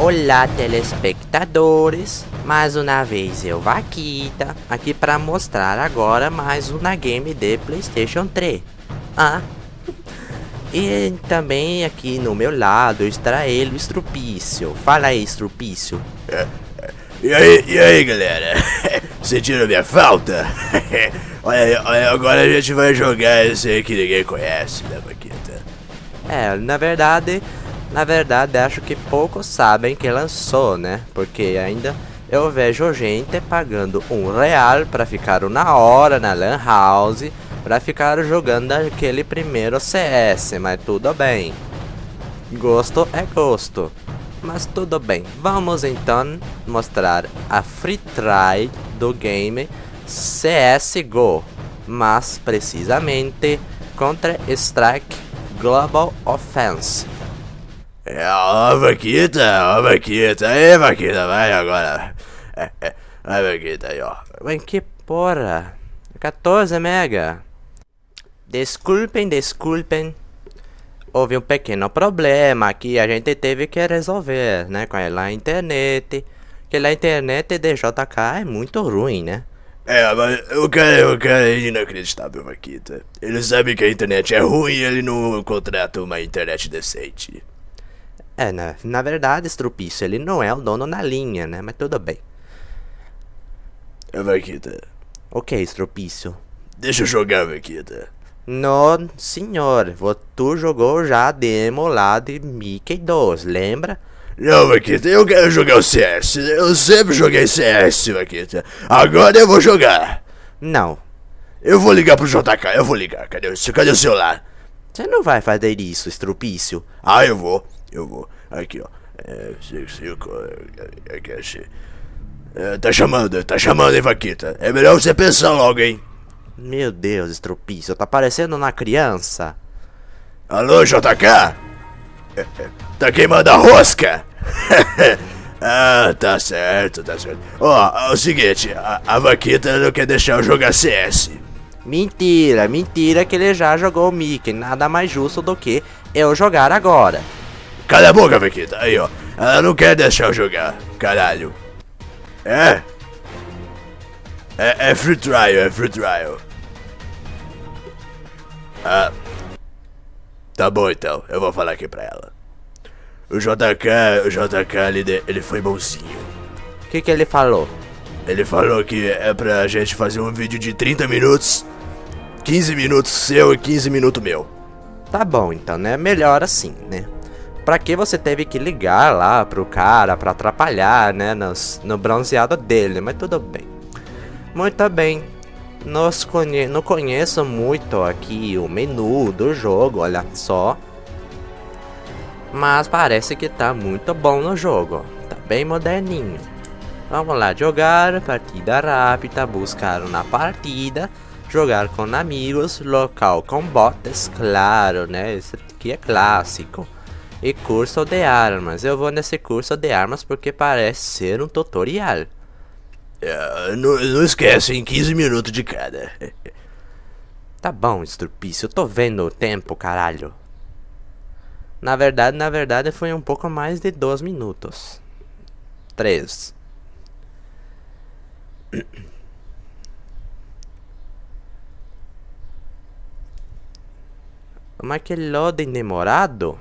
Olá, telespectadores, mais uma vez eu, Vaquita, aqui para mostrar agora mais uma game de PlayStation 3. E também aqui no meu lado está ele, o Strupício. Fala aí, Strupício. E aí galera, sentiram minha falta? olha, agora a gente vai jogar esse aí que ninguém conhece, né, Vaquita? Na verdade acho que poucos sabem que lançou, né? Porque ainda eu vejo gente pagando R$1 para ficar uma hora na Lan House para ficar jogando aquele primeiro CS, mas tudo bem. Gosto é gosto. Mas tudo bem, vamos então mostrar a free try do game CSGO, mas precisamente Counter-Strike Global Offense. Ó, Vaquita, aí Vaquita, vai agora. Vai Vaquita aí, ó. Mas que porra, 14 mega. Desculpem. Houve um pequeno problema que a gente teve que resolver, né, com a internet. Que a internet de JK é muito ruim, né? Mas o cara é inacreditável, Vaquita. Ele sabe que a internet é ruim e ele não contrata uma internet decente. Na verdade, Strupício, ele não é o dono na linha, né? Mas tudo bem. Vaquita. Ok, Strupício. Deixa eu jogar, Vaquita. Não, senhor. Tu jogou já a demo lá de Mickey 2, lembra? Não, Vaquita, eu quero jogar o CS. Eu sempre joguei CS, Vaquita. Agora eu vou jogar. Não. Eu vou ligar pro JK, eu vou ligar. Cadê o celular? Você não vai fazer isso, Strupício. Eu vou. Aqui, ó. Aqui, achei. Tá chamando, hein, Vaquita. É melhor você pensar logo, hein. Meu Deus, Strupício, tá parecendo uma criança. Alô, JK? Tá queimando a rosca? Tá certo. Ó, é o seguinte, a Vaquita não quer deixar eu jogar CS. Mentira que ele já jogou o Mickey. Nada mais justo do que eu jogar agora. Cala a boca, Vaquita. Aí, ó. Ela não quer deixar eu jogar. Caralho. É free trial. Tá bom então. Eu vou falar aqui pra ela. O JK, ele foi bonzinho. O que ele falou? Ele falou que é pra gente fazer um vídeo de 30 minutos. 15 minutos seu e 15 minutos meu. Tá bom então, né? Melhor assim, né? Pra que você teve que ligar lá pro cara pra atrapalhar, né? No bronzeado dele, mas tudo bem. Muito bem. Não conheço muito aqui o menu do jogo, olha só. Mas parece que tá muito bom no jogo. Tá bem moderninho. Vamos lá, jogar, partida rápida, buscar uma partida, jogar com amigos, local com bots, claro, né? Esse aqui é clássico. E curso de armas. Eu vou nesse curso de armas porque parece ser um tutorial. Não esquece, em 15 minutos de cada. Tá bom, Strupício, eu tô vendo o tempo, caralho. Na verdade foi um pouco mais de 2 minutos. 3. Mas que loading demorado.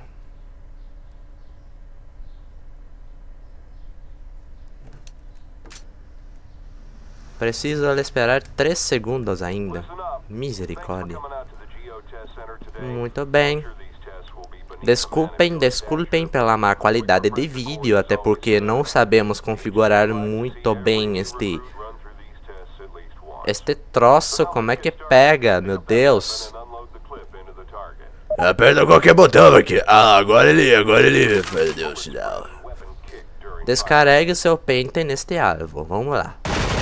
Preciso esperar 3 segundos ainda. Misericórdia. Muito bem. Desculpem pela má qualidade de vídeo, até porque não sabemos configurar muito bem este troço. Como é que pega, meu Deus? Aperta qualquer botão aqui. Agora ele deu o sinal. Descarregue seu pente neste alvo. Vamos lá.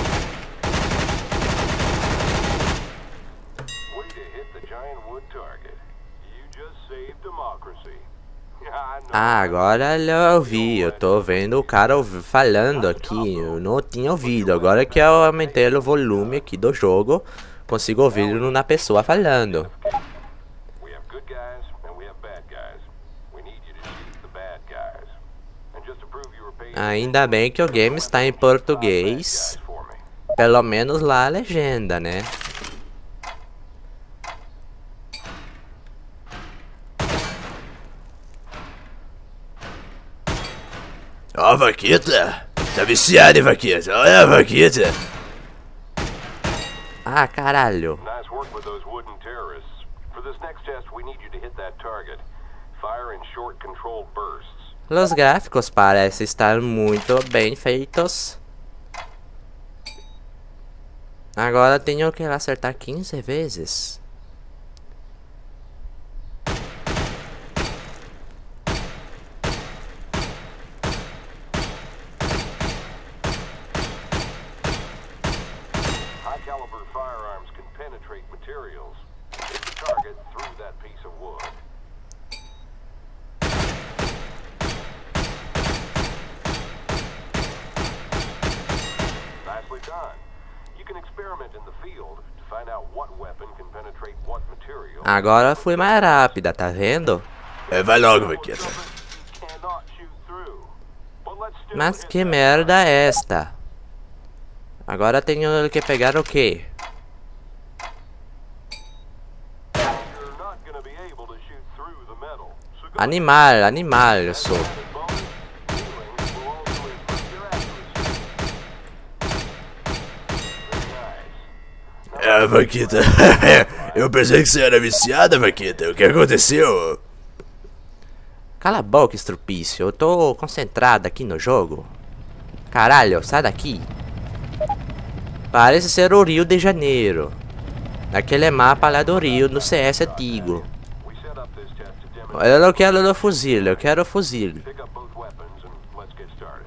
Agora eu ouvi, eu tô vendo o cara falando aqui, eu não tinha ouvido. Agora que eu aumentei o volume aqui do jogo, consigo ouvir na pessoa falando. Ainda bem que o game está em português. Pelo menos lá a legenda, né? Ó, Vaquita. Tá viciado, hein, Vaquita? Olha a Vaquita. Ah, caralho. Nice work with those wooden terrorists. For this next test, we need you to hit that target. Fire in short, controlled bursts. Os gráficos parecem estar muito bem feitos. Agora tenho que acertar 15 vezes. High caliber firearms can penetrate materials. Hit the target through that piece of wood. Nicely done. You can experiment in the field to find out what weapon can penetrate what material. Agora fui mais rápida, tá vendo? Vai logo, Vaquita. Cannot shoot through. But let's still Mas hit que that. merda é esta? Agora tenho que pegar o quê? You're not gonna be able to shoot through the metal. So go Animal, animal eu sou. ahead and bonus. Healing will also improve your accuracy. Very nice. Vaquita. Eu pensei que você era viciada, Vaquita. O que aconteceu? Cala a boca, estrupício. Eu tô concentrado aqui no jogo. Caralho, sai daqui. Parece ser o Rio de Janeiro. Naquele mapa lá do Rio, no CS antigo. We set up this test to demonstrate. Eu não quero o fuzil, eu quero o fuzil. Pick up both weapons and let's get started.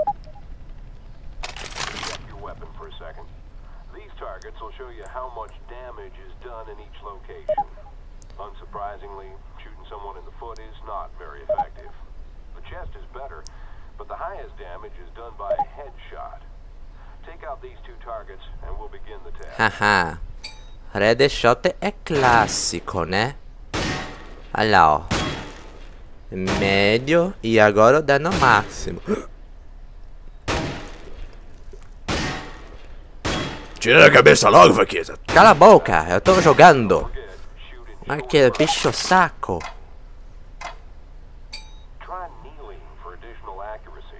Check your weapon for a second. These targets will show you how much damage is done in each location. Unsurprisingly, shooting someone in the foot is not very effective. The chest is better, but the highest damage is done by a headshot. Take out these two targets and we'll begin the test. Haha. Red Shot é clássico, né? Olha lá, ó. Médio e agora o dano máximo. Tira a cabeça logo, Vaquita. Cala a boca, eu tô jogando. Forget, shoot in Mas que bicho saco. Try kneeling for additional accuracy.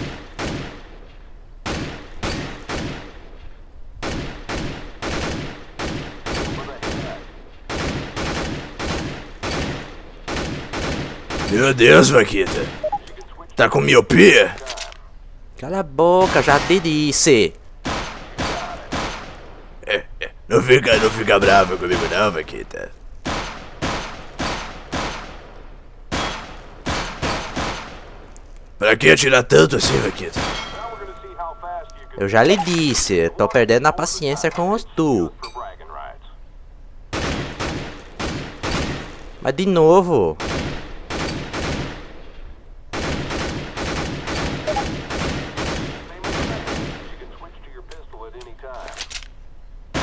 For the head. Meu Deus, Vaquita. You can switch Tá com miopia? Cala a boca, já te disse. Não fica brava comigo não, Vaquita. Pra que atirar tanto assim, Vaquita? Now we're gonna see how fast you can Eu já lhe disse, tô perdendo a paciência com os tu. for bragging rights. Mas de novo. Same as that. You can switch to your pistol at any time.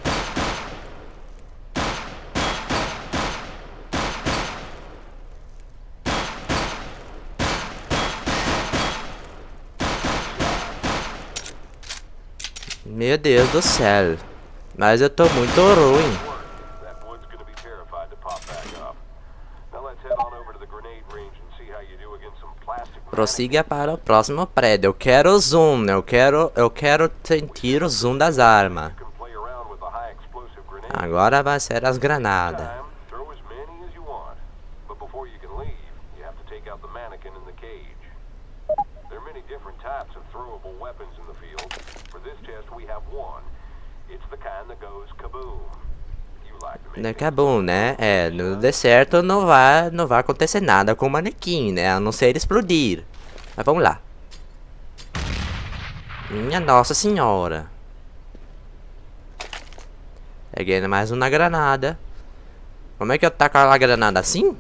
Meu Deus do céu. Mas eu tô muito ruim. That wood's gonna be terrified to pop back up. Now let's head on over to the grenade range and see how you do against some plastic. Prossiga para o próximo prédio. Eu quero o zoom. Eu quero sentir o zoom das armas. You can play around with the high explosive grenade. Agora vai ser as granadas. Time, throw as many as you want. But before you can leave, you have to take out the mannequin in the cage. There are many different types of throwable weapons in the field. For this test, we have one. It's the kind that goes kaboom. You like to make Né, acabou, né? É, no deserto não vai acontecer nada com o manequim, né? A não ser explodir. Mas vamos lá. Minha Nossa Senhora. Peguei mais uma granada. Como é que eu taco a granada assim?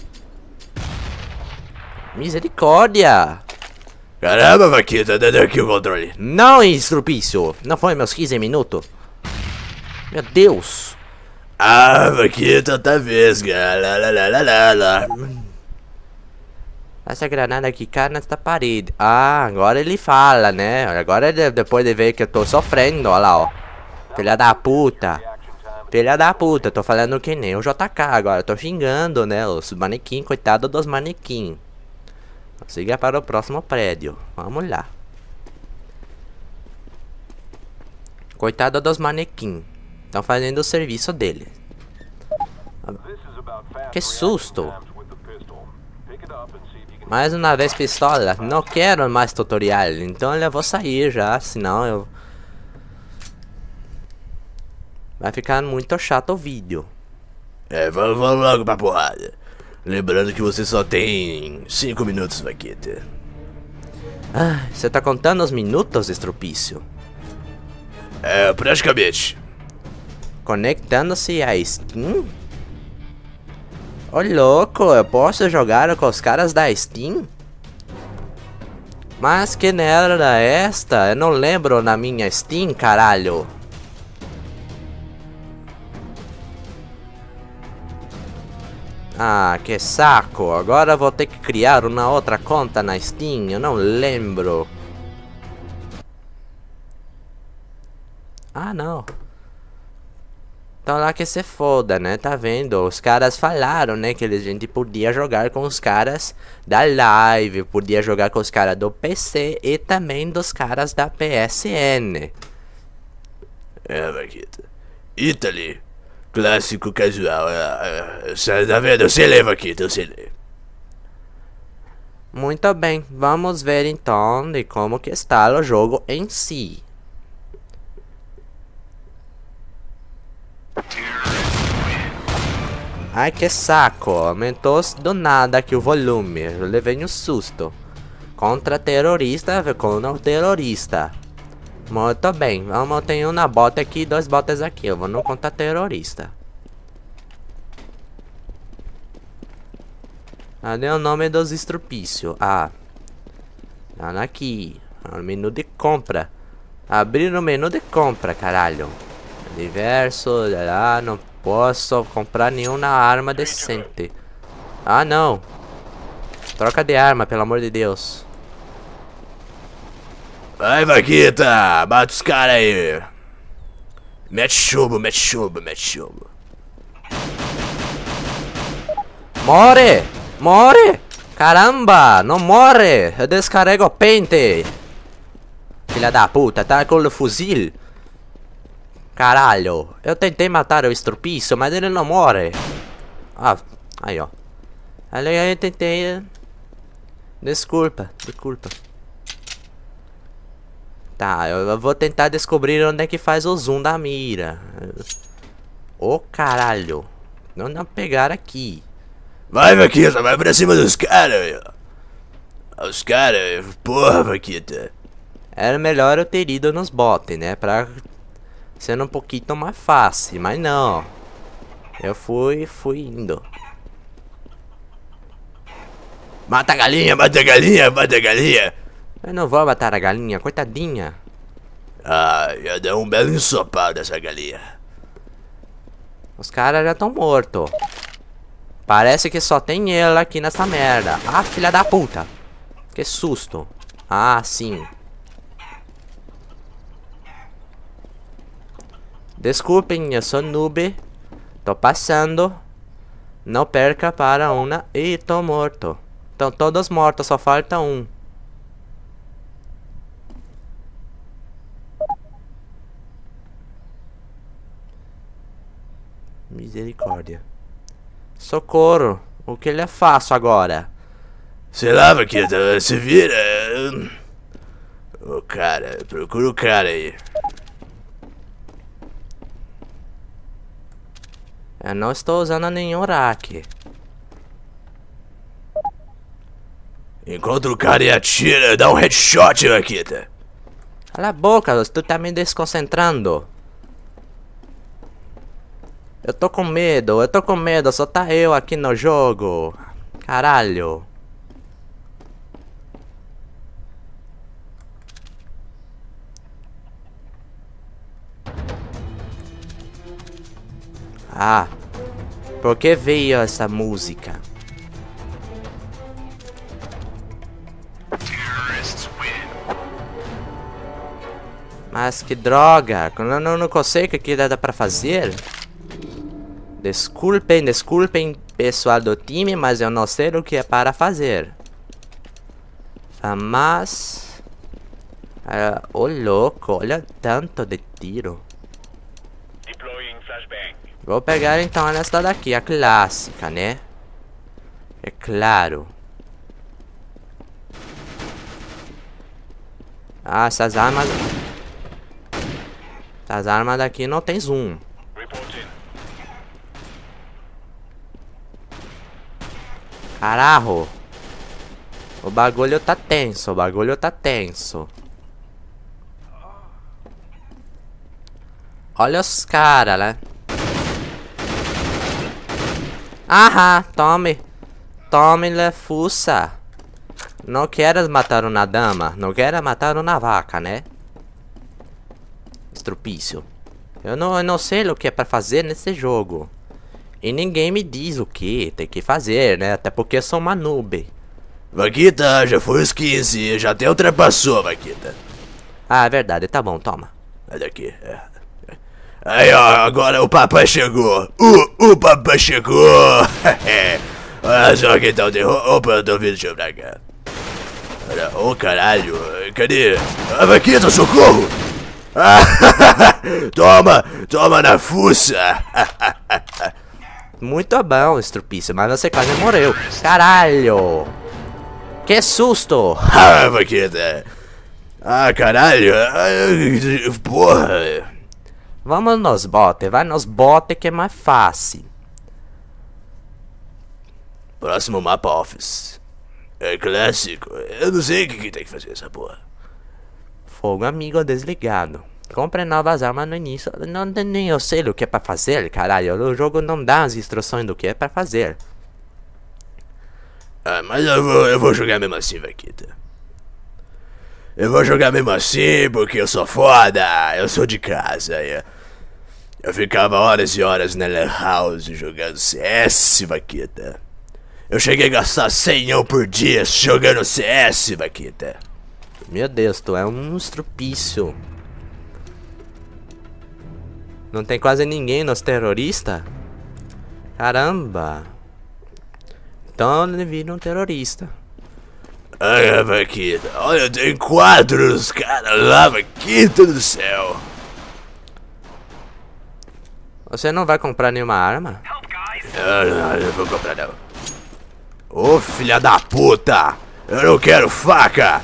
Misericórdia! Caramba, Vaquita, dá aqui o controle. Não, estrupício! Não foi meus 15 minutos? Meu Deus! Ah, Vaquita, tá vesga. Lá, lá, lá, lá, lá, lá. Essa granada aqui cai nesta parede. Ah, agora ele fala, né? Agora depois de ver que eu tô sofrendo, olha lá, ó. Filha da puta. Filha da puta, tô falando que nem o JK agora. Tô xingando, né? Os manequins, coitado dos manequins. Siga para o próximo prédio. Vamos lá. Coitado dos manequins. Estão fazendo o serviço dele. Que susto. Mais uma vez pistola. Não quero mais tutorial. Então eu vou sair já. Senão eu... vai ficar muito chato o vídeo. Vamos logo pra porrada. Lembrando que você só tem 5 minutos, Vaquita. Ah, você tá contando os minutos, Estrupício? Praticamente. Conectando-se a Steam? Ô louco, eu posso jogar com os caras da Steam? Mas que merda é esta? Eu não lembro na minha Steam, caralho. Ah, que saco. Agora eu vou ter que criar uma outra conta na Steam. Eu não lembro. Ah, não. Então lá que se foda, né? Tá vendo? Os caras falaram, né? Que a gente podia jogar com os caras da live. Podia jogar com os caras do PC e também dos caras da PSN. Vaquita. Italy. Clássico casual. Tá vendo? Você lê, Vaquita, você lê. Muito bem. Vamos ver então de como que está o jogo em si. Ai, que saco. Aumentou do nada aqui o volume. Eu levei um susto. Contra terrorista com o terrorista. Muito bem. Vamos, tem uma bota aqui e 2 botas aqui. Eu vou não contar terrorista. Cadê o nome dos estrupícios? Ah. Tá aqui. O menu de compra. Abrir o menu de compra, caralho. Diversos. Ah, não posso comprar nenhuma arma decente. Ah, não. Troca de arma, pelo amor de Deus. Vai, Vaquita. Bate os caras aí. Mete chumbo, mete chumbo, mete chumbo. Morre! Morre! Caramba! Não morre! Eu descarrego o pente! Filha da puta, tá com o fuzil? Caralho! Eu tentei matar o estrupício, mas ele não morre! Ah, aí ó. Ali eu tentei... Desculpa, desculpa. Tá, eu vou tentar descobrir onde é que faz o zoom da mira. Ô caralho! Não pegar aqui. Vai, Vaquita, vai pra cima dos caras. Os caras, porra, Vaquita. Era melhor eu ter ido nos bots, né? Pra ser um pouquinho mais fácil, mas não. Eu fui indo. Mata a galinha, mata a galinha, mata a galinha. Eu não vou matar a galinha, coitadinha. Ah, ia dar um belo ensopado dessa galinha. Os caras já estão mortos. Parece que só tem ele aqui nessa merda. Ah, filha da puta. Que susto. Ah, sim. Desculpem, eu sou noob. Tô passando. Não perca para uma. Ih, tô morto. Estão todos mortos, só falta um. Misericórdia. Socorro. O que ele faço agora? Sei lá, Vaquita, se vira. O cara, procura o cara aí. Eu não estou usando nenhum rack. Encontra o cara e atira, dá um headshot, Vaquita. Cala a boca, tu tá me desconcentrando. Eu tô com medo, só tá eu aqui no jogo. Caralho. Ah, por que veio essa música? Mas que droga. Eu não consigo o que dá pra fazer. Desculpem, pessoal do time, mas eu não sei o que é para fazer. Mas... ô louco, olha tanto de tiro. Vou pegar então essa daqui, a clássica, né? É claro. Ah, essas armas daqui não tem zoom. Carajo. O bagulho tá tenso, Olha os caras, né? Aham, tome lefuça. Não queres matar uma dama, não queres matar uma vaca, né? Estrupício. Eu não sei o que é pra fazer nesse jogo. E ninguém me diz o que tem que fazer, né? Até porque eu sou uma noob. Vaquita, já foi os 15, já até ultrapassou, Vaquita. Ah, é verdade, tá bom, toma. Olha aqui. Aí, ó, agora o papai chegou. O papai chegou. Olha só quem tá de roupa, eu tô vindo, deixa eu pra cá. Olha, ô caralho, cadê? A Vaquita, socorro! Toma na fuça. Muito bom, Estrupício, mas você quase morreu. Caralho! Que susto! Ah, Vaquita. Ah, caralho. Porra. Vamos nos botes, vai nos botes que é mais fácil. Próximo mapa Office. É clássico. Eu não sei o que tem que fazer essa porra. Fogo amigo desligado. Compre novas armas no início. Nem eu sei o que é pra fazer, caralho. O jogo não dá as instruções do que é pra fazer. Ah, mas eu vou jogar mesmo assim, Vaquita. Eu vou jogar mesmo assim porque eu sou foda. Eu sou de casa. Eu ficava horas e horas na Lan House jogando CS, Vaquita. Eu cheguei a gastar 100 por dia jogando CS, Vaquita. Meu Deus, tu é um estrupício. Não tem quase ninguém nos terroristas? Caramba. Então ele vira um terrorista. Ai, Vaquita, olha, tem 4 dos caras lá, Vaquita do céu. Você não vai comprar nenhuma arma? Eu não vou comprar não. Ô filha da puta, eu não quero faca.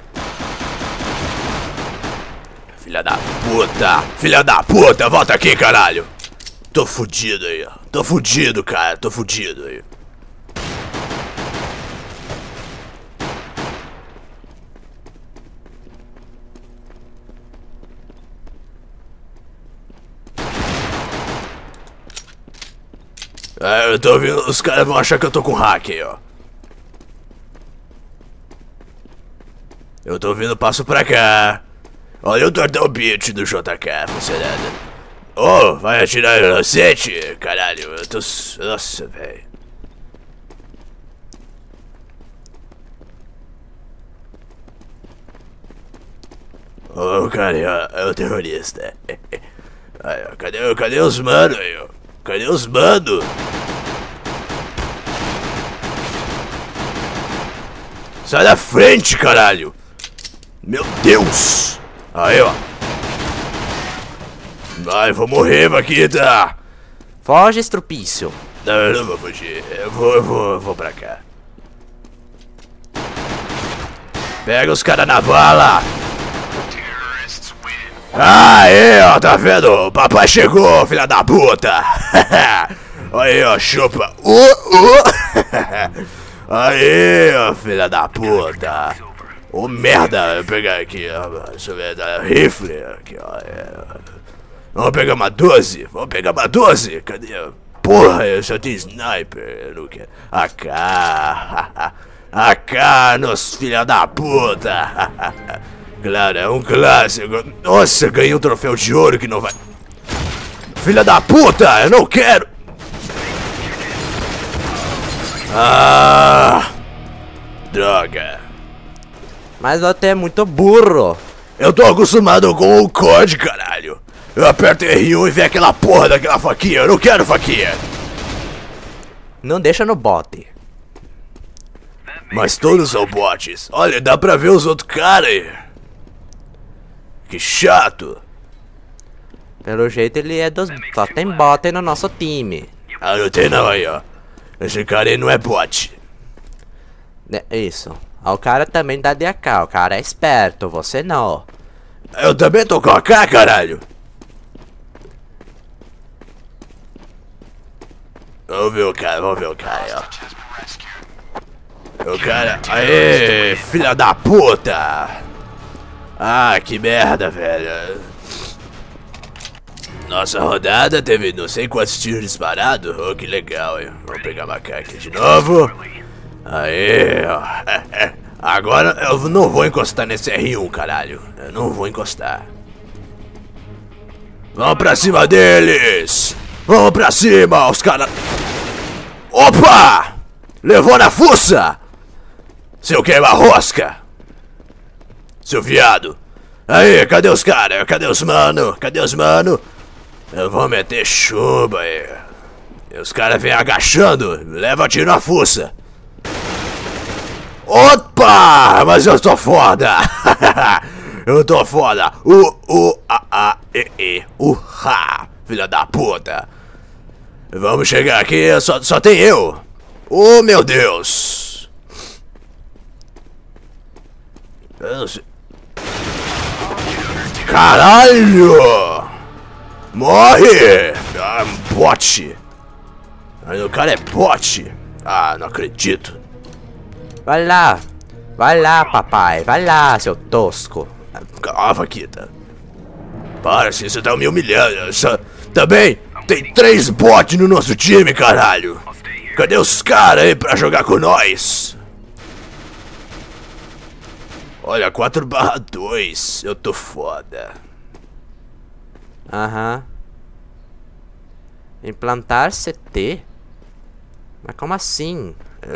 Filha da puta, volta aqui, caralho. Tô fudido aí, ó. Tô fudido, cara, tô fudido aí. Eu tô ouvindo, os caras vão achar que eu tô com hack aí, ó. Eu tô ouvindo passo pra cá. Olha o Tortão Beat do JK funcionando. Oh, vai atirar inocente? Caralho, eu tô... Nossa, velho. Oh, cara, é o terrorista. Aí, ó, cadê os mano aí, ó? Cadê os mano? Sai da frente, caralho! Meu Deus! Aí, ó. Vai, vou morrer, Vaquita! Foge, estrupício. Não, eu não vou fugir. Eu vou pra cá. Pega os caras na bala! Aí, ó, tá vendo? O papai chegou, filha da puta! Aí, ó, chupa! Aí, ó, filha da puta! Ô, merda! Vou pegar aqui, ó. Deixa eu ver, rifle aqui, ó. Vamos pegar uma 12? Vamos pegar uma 12? Cadê? Porra, eu só tenho sniper. Eu não quero. AK! AK, nos filha da puta! Claro, é um clássico. Nossa, ganhei um troféu de ouro que não vai... Filha da puta, eu não quero! Ah! Droga. Mas você é muito burro. Eu tô acostumado com o COD, caralho. Eu aperto R1 e vem aquela porra daquela faquinha. Eu não quero faquinha. Não deixa no bote. Mas todos são bots. Olha, dá pra ver os outros caras aí. Que chato. Pelo jeito ele é dos... Só tem bot aí no nosso time. Ah, não tem não aí, ó. Esse cara aí não é bot. Isso. O cara também dá DK, o cara é esperto, você não. Eu também tô com a K, caralho. Vamos ver o cara aí, ó. O cara... Aê, filha da puta. Ah, que merda, velho. Nossa rodada teve não sei quantos tiros disparados. Oh, que legal, hein. Vamos pegar a macaca aqui de novo. Aê, ó. Agora eu não vou encostar nesse R1, caralho. Eu não vou encostar. Vamos pra cima deles. Vamos pra cima, os caras... Opa! Levou na fuça! Seu queima-rosca! Seu viado! Aí, cadê os caras? Cadê os mano? Cadê os mano? Eu vou meter chuva aí. E os caras vêm agachando. Leva tiro na fuça. Opa! Mas eu tô foda! Eu tô foda! Ha! Filha da puta! Vamos chegar aqui, só tem eu! Oh, meu Deus! Eu não sei. Caralho! Morre! Ah, bot! Aí o cara é bot! Ah, não acredito! Vai lá, papai, vai lá, seu tosco. Ah, Vaquita. Para, assim, você tá me humilhando. Também tem 3 bots no nosso time, caralho. Cadê os caras aí pra jogar com nós? Olha, 4/2. Eu tô foda. Aham. Implantar CT? Mas como assim?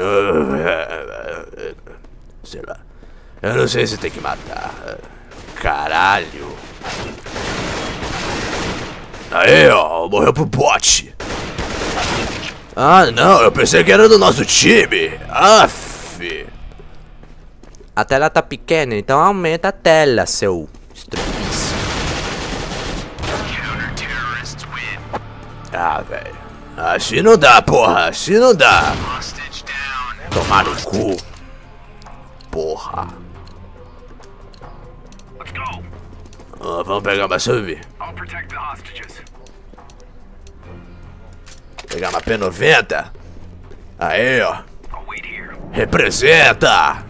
Sei lá. Eu não sei se tem que matar. Caralho. Aí, ó. Morreu pro bot. Ah, não. Eu pensei que era do nosso time. Aff. A tela tá pequena, então aumenta a tela, seu estrupício. Ah, velho. Assim não dá, porra. Assim não dá. Tomar no cu. Porra. Vamos pegar uma sub. Pegar uma P90. Aí, ó. Representa.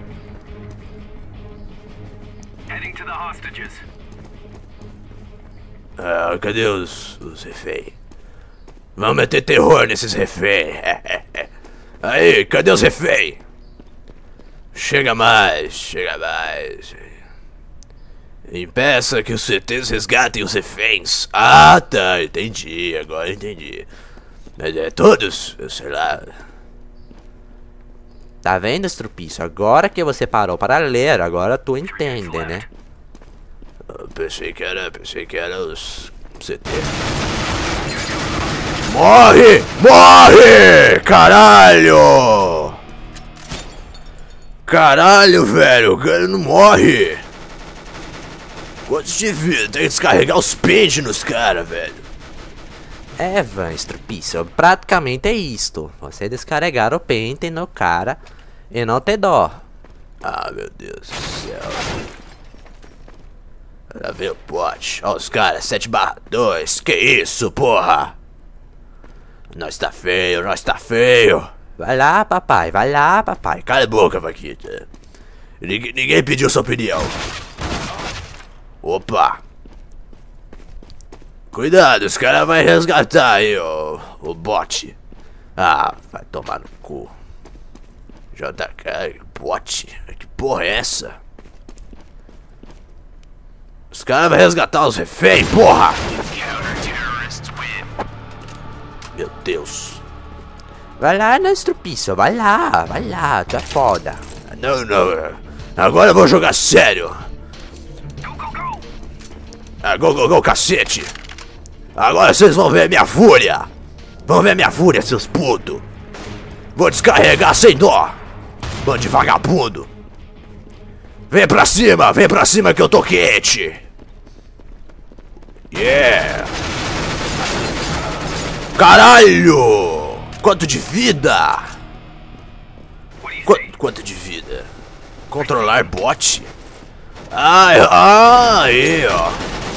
Ah, cadê os reféns? Vamos meter terror nesses reféns. Aí, cadê os reféns? Chega mais, chega mais. Impeça que os CTs resgatem os reféns. Ah, tá, entendi, agora entendi. Mas é todos? Eu sei lá. Tá vendo, estrupício? Agora que você parou para ler, agora tu entende, né? Eu pensei que era os CT. Morre! Morre! Caralho! Caralho, velho, o cara não morre! Quantos de vida? Tem que descarregar os pentes nos caras, velho. É, Van, estrupício, praticamente é isto. Você descarregar o pente no cara e não ter dó. Ah, meu Deus do céu. Lá vem o bot. Ó os caras, 7/2. Que isso, porra? Nós tá feio, nós tá feio. Vai lá, papai, vai lá, papai. Cala a boca, Vaquita. Ninguém pediu sua opinião. Opa. Cuidado, os caras vão resgatar aí, o bot. Ah, vai tomar no cu. JK, bot. Que porra é essa? Os caras vão resgatar os reféns, porra! Meu Deus. Vai lá, né, estrupício, vai lá, tu é foda. Não, não. Agora eu vou jogar sério. Go, cacete. Agora vocês vão ver minha fúria. Vão ver minha fúria, seus putos. Vou descarregar sem dó. Bando de vagabundo. Vem pra cima que eu tô quente. Yeah. Caralho. Quanto de vida? Quanto de vida? Controlar bot? Aí, ó.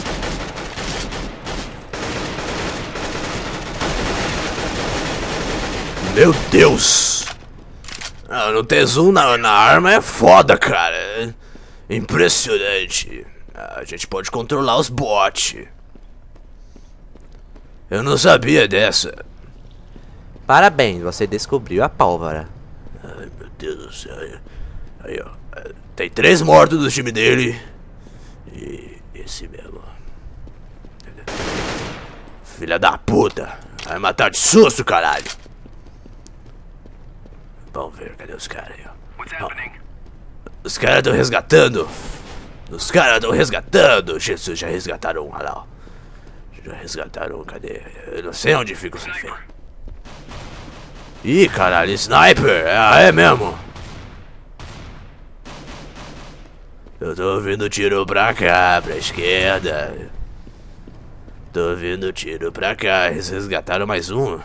Meu Deus. Não ter zoom na arma é foda, cara. Impressionante. A gente pode controlar os bots. Eu não sabia dessa. Parabéns, você descobriu a pólvora. Ai, meu Deus do céu. Aí, ó. Tem 3 mortos do time dele. E esse mesmo. Filha da puta. Vai matar de susto, caralho. Vamos ver, cadê os caras aí, ó. Os caras estão resgatando. Jesus, já resgataram um, olha lá, ó. Já resgataram um, cadê? Eu não sei onde fica o sniper. Ih, caralho, sniper. É mesmo. Eu tô ouvindo tiro pra cá, pra esquerda. Tô ouvindo tiro pra cá. Eles resgataram mais um.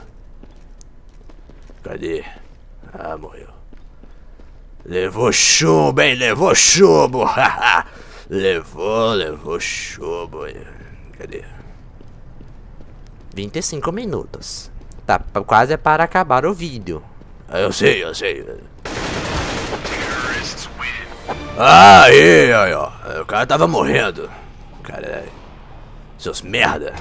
Cadê? Ah, morreu. Levou chumbo, hein? Levou chumbo. Levou chumbo. Cadê? 25 minutos. Tá quase para acabar o vídeo. Eu sei. Aí, ó. O cara tava morrendo. Caralho. Seus merda.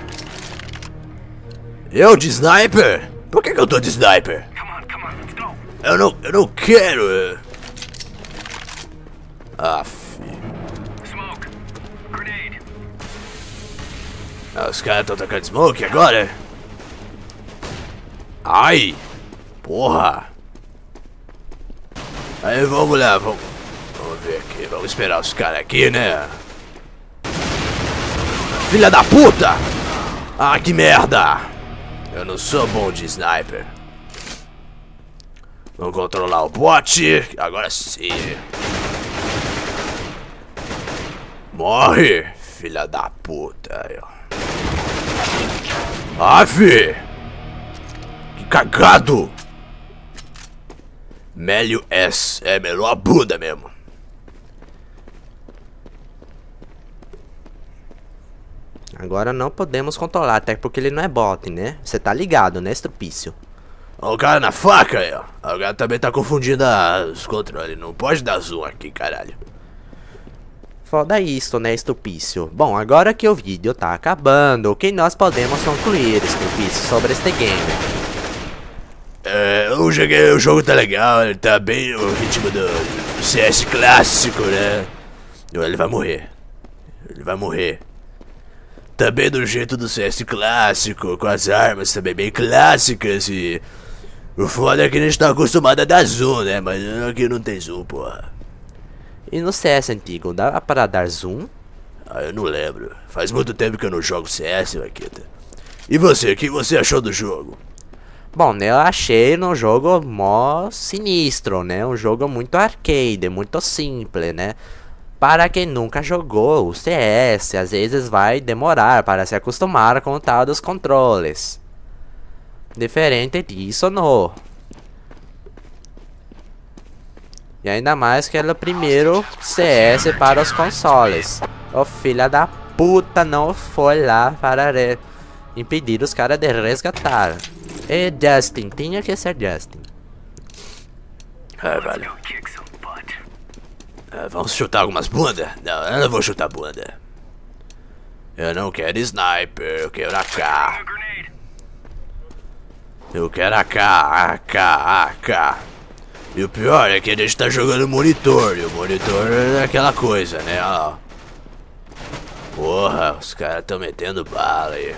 Eu de sniper? Por que eu tô de sniper? Eu não quero. Os caras estão tacando smoke agora? Ai! Porra! Aí vamos lá, vamos ver aqui, vamos esperar os caras aqui, né? Filha da puta! Ah, que merda! Eu não sou bom de sniper. Vamos controlar o bot. Agora sim. Morre, filha da puta. Aí, ó. Aff! Que cagado! Melio S. É, melou a bunda mesmo. Agora não podemos controlar, até porque ele não é bot, né? Você tá ligado, né, Estrupício? Ó, o cara na faca aí, ó. O cara também tá confundindo os controles. Não pode dar zoom aqui, caralho. Foda isso, né, Estrupício? Bom, agora que o vídeo tá acabando, o que nós podemos concluir, Estrupício, sobre este game? O jogo tá legal, ele tá bem no ritmo do CS clássico, né? Ele vai morrer. Também do jeito do CS clássico, com as armas também bem clássicas e... O foda é que a gente tá acostumado a dar zoom, né? Mas aqui não tem zoom, porra. E no CS antigo, dá pra dar zoom? Ah, eu não lembro. Faz muito tempo que eu não jogo CS, Vaquita. E você, o que você achou do jogo? Bom, né, eu achei um jogo mó sinistro, né? Um jogo muito arcade, muito simples, né? Para quem nunca jogou o CS, às vezes vai demorar para se acostumar com o tal dos controles. Diferente disso, não. E ainda mais que é o primeiro CS para os consoles. O filho da puta não foi lá para impedir os caras de resgatar. E Justin, tinha que ser Justin. Vale. Vamos chutar algumas bundas? Não, eu não vou chutar bunda. Eu não quero sniper, eu quero AK. Eu quero AK. E o pior é que a gente tá jogando monitor. E o monitor é aquela coisa, né? Ó. Porra, os caras tão metendo bala aí.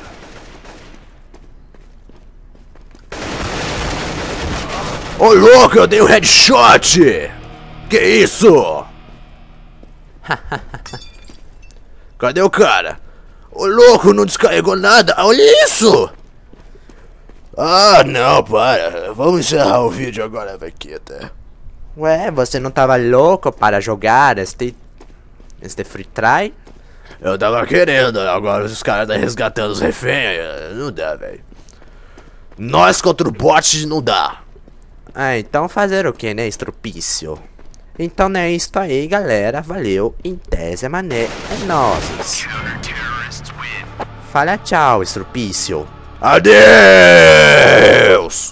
Ô louco, eu dei um headshot! Que isso? Cadê o cara? Ô louco, não descarregou nada. Olha isso! Ah, não, para. Vamos encerrar o vídeo agora, Vaquita. Ué, você não tava louco para jogar este Free Try? Eu tava querendo, agora os caras tá resgatando os reféns. Não dá, velho. Nós contra o bot não dá. Ah, então fazer o que, né, Estrupício? Então é isso aí, galera. Valeu, em tese, mané, é nóis. Fala tchau, Estrupício. Adeus!